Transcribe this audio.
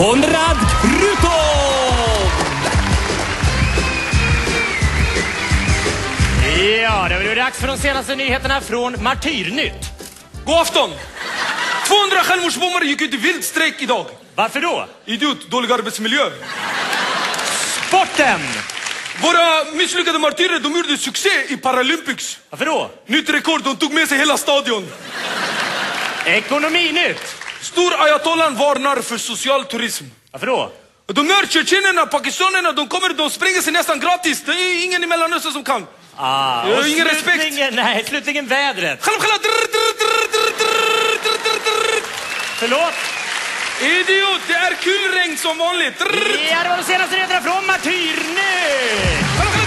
Konrad Rutov! Ja, det blir dags för de senaste nyheterna från Martyrnytt. God afton! 200 självmordsbombare gick ut i vildstrejk idag. Varför då? Idiot, dålig arbetsmiljö. Sporten! Våra misslyckade martyrer, de gjorde succé i Paralympics. Varför då? Nytt rekord, de tog med sig hela stadion. Ekonominytt! Stor ayatollan varnar för social turism. Varför då? De här tjetjenerna, pakistanerna, de springer sig nästan gratis. Det är ingen i Mellanöstern som kan. Och ingen respekt. Nej, slutligen vädret. Själv. Förlåt? Idiot, det är kulregn som vanligt. Ja, det var de senaste nyheterna från Martyrnytt!